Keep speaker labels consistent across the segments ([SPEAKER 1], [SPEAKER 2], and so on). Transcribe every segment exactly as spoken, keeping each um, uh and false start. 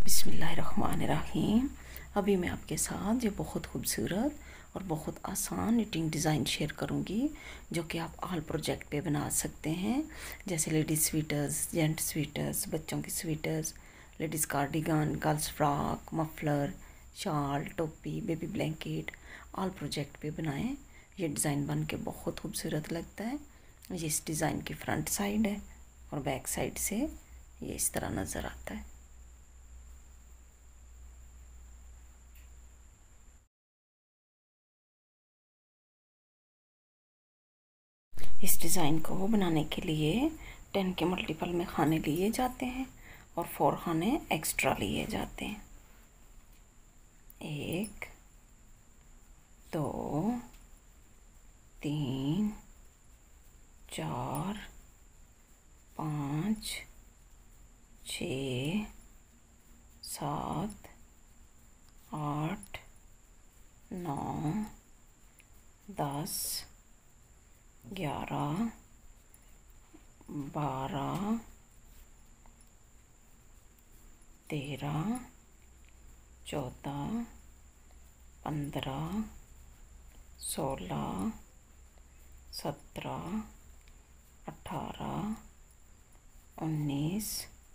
[SPEAKER 1] बिस्मिल्लाहिर्रहमानिर्रहीम। अभी मैं आपके साथ ये बहुत खूबसूरत और बहुत आसान निटिंग डिज़ाइन शेयर करूँगी जो कि आप ऑल प्रोजेक्ट पे बना सकते हैं, जैसे लेडीज़ स्वेटर्स, जेंट स्वेटर्स, बच्चों की sweaters, ladies cardigan, girls frock, muffler, शाल, टोपी, बेबी ब्लैंकेट, ऑल प्रोजेक्ट पे बनाएं। ये डिज़ाइन बन के बहुत खूबसूरत लगता है। ये इस डिज़ाइन की फ्रंट साइड है और बैक साइड से ये इस तरह नज़र आता है। इस डिज़ाइन को बनाने के लिए टेन के मल्टीपल में खाने लिए जाते हैं और फोर खाने एक्स्ट्रा लिए जाते हैं। एक, दो, तीन, चार, पाँच, छः, सात, आठ, नौ, दस, ग्यारह, बारह, तेरह, चौदह, पंद्रह, सोलह, सत्रह, अठारह, उन्नीस,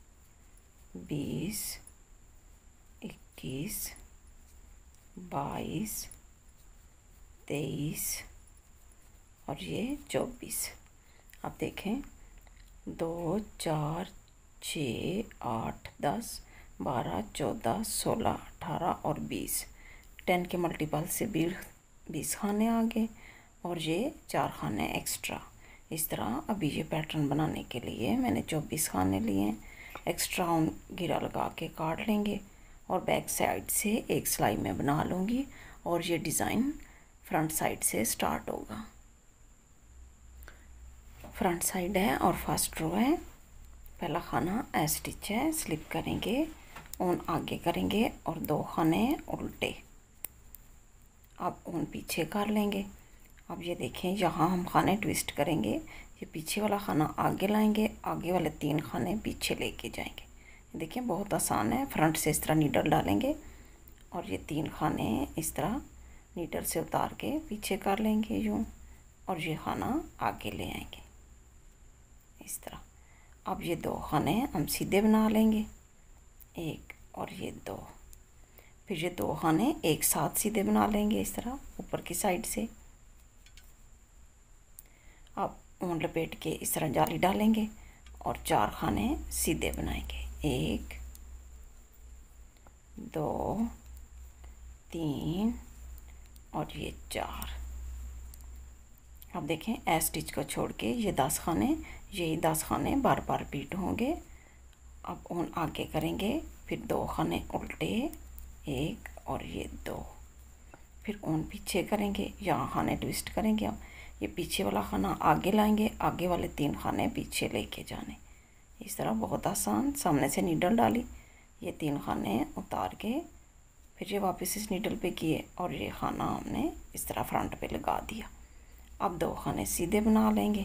[SPEAKER 1] बीस, इक्कीस, बाईस, तेईस और ये चौबीस। अब देखें, दो, चार, छः, आठ, दस, बारह, चौदह, सोलह, अठारह और बीस। टेन के मल्टीपल से बीस बीस खाने आ गए और ये चार खाने एक्स्ट्रा। इस तरह अभी ये पैटर्न बनाने के लिए मैंने चौबीस खाने लिए हैं। एक्स्ट्रा उन घेरा लगा के काट लेंगे और बैक साइड से एक सिलाई में बना लूँगी और ये डिज़ाइन फ्रंट साइड से स्टार्ट होगा। फ्रंट साइड है और फर्स्ट रो है। पहला खाना ए स्टिच है, स्लिप करेंगे, ऊन आगे करेंगे और दो खाने उल्टे। अब ऊन पीछे कर लेंगे। अब ये देखें, यहाँ हम खाने ट्विस्ट करेंगे, ये पीछे वाला खाना आगे लाएंगे, आगे वाले तीन खाने पीछे लेके जाएंगे। देखिए बहुत आसान है। फ्रंट से इस तरह नीडल डालेंगे और ये तीन खाने इस तरह नीडल से उतार के पीछे कर लेंगे यूँ, और ये खाना आगे ले आएंगे इस तरह। अब ये दो खाने हम सीधे बना लेंगे, एक और ये दो। फिर ये दो खाने एक साथ सीधे बना लेंगे इस तरह ऊपर की साइड से। अब ऊन लपेट के इस तरह जाली डालेंगे और चार खाने सीधे बनाएंगे, एक, दो, तीन और ये चार। अब देखें, ए स्टिच को छोड़ के ये दस खाने, यही दस खाने बार बार रिपीट होंगे। अब ऊन आगे करेंगे, फिर दो खाने उल्टे, एक और ये दो। फिर ऊन पीछे करेंगे, यहाँ खाने ट्विस्ट करेंगे। अब ये पीछे वाला खाना आगे लाएंगे, आगे वाले तीन खाने पीछे लेके जाने इस तरह। बहुत आसान। सामने से नीडल डाली, ये तीन खाने उतार के फिर ये वापस इस नीडल पे किए और ये खाना हमने इस तरह फ्रंट पे लगा दिया। अब दो खाने सीधे बना लेंगे,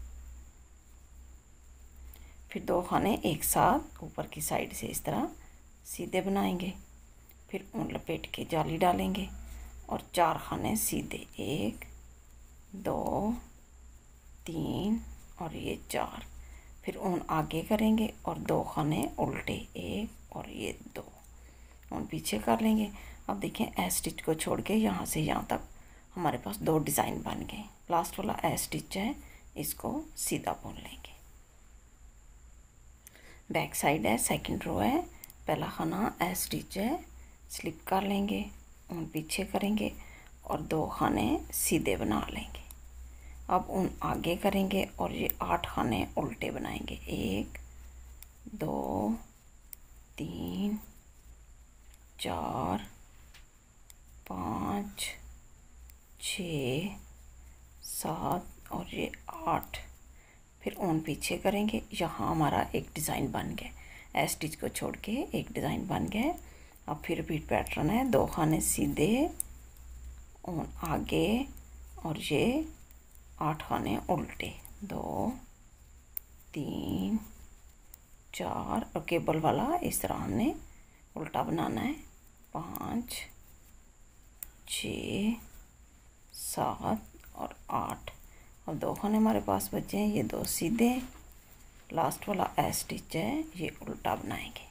[SPEAKER 1] फिर दो खाने एक साथ ऊपर की साइड से इस तरह सीधे बनाएंगे। फिर ऊन लपेट के जाली डालेंगे और चार खाने सीधे, एक, दो, तीन और ये चार। फिर ऊन आगे करेंगे और दो खाने उल्टे, एक और ये दो। ऊन पीछे कर लेंगे। अब देखें, ए स्टिच को छोड़ के यहाँ से यहाँ तक हमारे पास दो डिज़ाइन बन गए। लास्ट वाला ए स्टिच है, इसको सीधा बुन लेंगे। बैक साइड है, सेकंड रो है। पहला खाना ए स्टिच है, स्लिप कर लेंगे, ऊन पीछे करेंगे और दो खाने सीधे बना लेंगे। अब ऊन आगे करेंगे और ये आठ खाने उल्टे बनाएंगे, एक, दो, तीन, चार, पाँच, छः, सात और ये आठ। फिर ऊन पीछे करेंगे, यहाँ हमारा एक डिज़ाइन बन गया। ए स्टिच को छोड़ के एक डिज़ाइन बन गया। अब फिर रिपीट पैटर्न है, दो खाने सीधे, ऊन आगे और ये आठ खाने उल्टे, दो, तीन, चार और केबल वाला इस तरह हमने उल्टा बनाना है। पाँच, छः, सात और आठ। और दो खाने हमारे पास बचे हैं, ये दो सीधे, लास्ट वाला ए स्टिच है ये उल्टा बनाएंगे।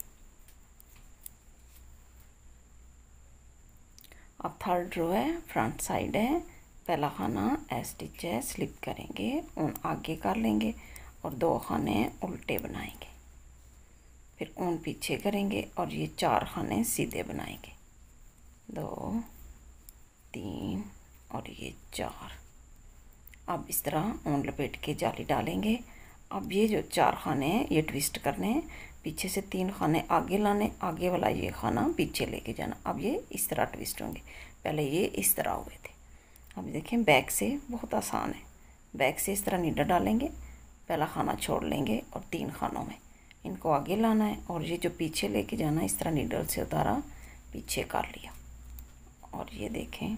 [SPEAKER 1] अब थर्ड रो है, फ्रंट साइड है, पहला खाना ए स्टिच है, स्लिप करेंगे, ऊन आगे कर लेंगे और दो खाने उल्टे बनाएंगे, फिर ऊन पीछे करेंगे और ये चार खाने सीधे बनाएंगे। दो, तीन और ये चार। अब इस तरह ऊन लपेट के जाली डालेंगे। अब ये जो चार खाने हैं ये ट्विस्ट करने हैं, पीछे से तीन खाने आगे लाने, आगे वाला ये खाना पीछे लेके जाना। अब ये इस तरह ट्विस्ट होंगे, पहले ये इस तरह हुए थे। अब देखें बैक से बहुत आसान है, बैक से इस तरह नीडल डालेंगे, पहला खाना छोड़ लेंगे और तीन खानों में इनको आगे लाना है और ये जो पीछे लेके जाना है इस तरह नीडल से उतारा, पीछे कर लिया। और ये देखें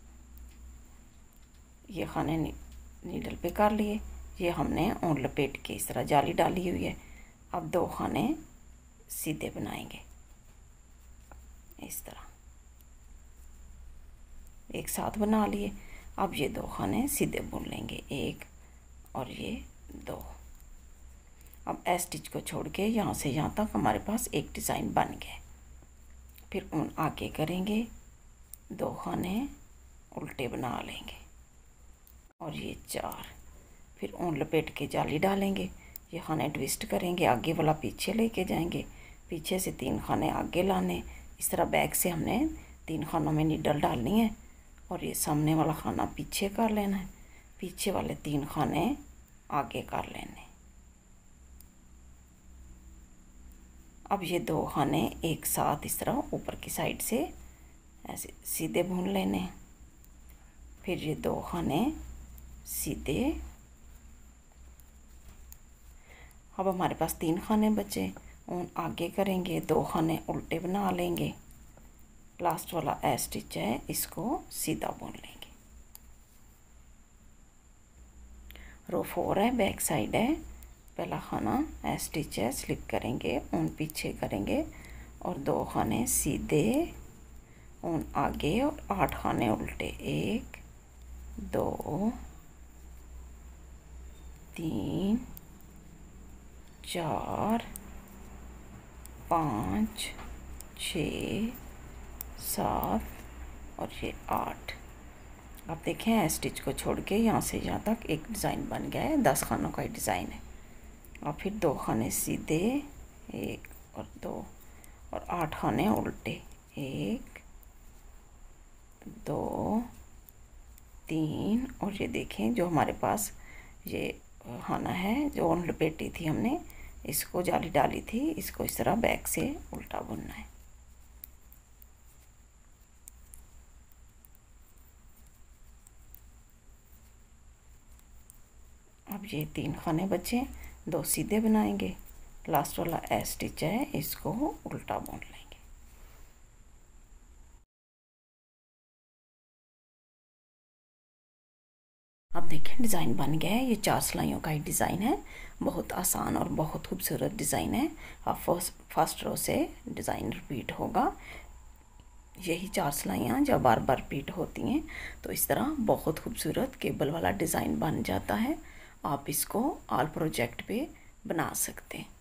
[SPEAKER 1] ये खाने नीडल पे कर लिए, ये हमने ऊन लपेट के इस तरह जाली डाली हुई है। अब दो खाने सीधे बनाएंगे इस तरह, एक साथ बना लिए। अब ये दो खाने सीधे बुन लेंगे, एक और ये दो। अब ए स्टिच को छोड़ के यहाँ से यहाँ तक हमारे पास एक डिज़ाइन बन गया। फिर ऊन आगे करेंगे, दो खाने उल्टे बना लेंगे और ये चार। फिर ऊन लपेट के जाली डालेंगे, ये खाने ट्विस्ट करेंगे, आगे वाला पीछे लेके जाएंगे, पीछे से तीन खाने आगे लाने, इस तरह बैक से हमने तीन खानों में नीडल डालनी है और ये सामने वाला खाना पीछे कर लेना है, पीछे वाले तीन खाने आगे कर लेने। अब ये दो खाने एक साथ इस तरह ऊपर की साइड से ऐसे सीधे भून लेने। फिर ये दो खाने सीधे। अब हमारे पास तीन खाने बचे, ऊन आगे करेंगे, दो खाने उल्टे बना लेंगे, लास्ट वाला ए स्टिच है इसको सीधा बुन लेंगे। रो फोर है, बैक साइड है, पहला खाना ए स्टिच है, स्लिप करेंगे, ऊन पीछे करेंगे और दो खाने सीधे, ऊन आगे और आठ खाने उल्टे। एक, दो, तीन, चार, पाँच, छः, सात और ये आठ। आप देखें ए स्टिच को छोड़ के यहाँ से यहाँ तक एक डिज़ाइन बन गया है, दस खानों का ही डिज़ाइन है। और फिर दो खाने सीधे, एक और दो और आठ खाने उल्टे। एक, दो, तीन और ये देखें जो हमारे पास ये खाना है जो ऊन लपेटी थी हमने, इसको जाली डाली थी, इसको इस तरह बैक से उल्टा बुनना है। अब ये तीन खाने बचे, दो सीधे बनाएंगे, लास्ट वाला ए स्टिच है इसको उल्टा बुन लेंगे। अब देखें डिज़ाइन बन गया है, ये चार सिलाइयों का ही डिज़ाइन है, बहुत आसान और बहुत खूबसूरत डिज़ाइन है। अब फर्स्ट फर्स्ट रो से डिज़ाइन रिपीट होगा, यही चार सिलाइयाँ जब बार बार रिपीट होती हैं तो इस तरह बहुत खूबसूरत केबल वाला डिज़ाइन बन जाता है। आप इसको ऑल प्रोजेक्ट पे बना सकते हैं।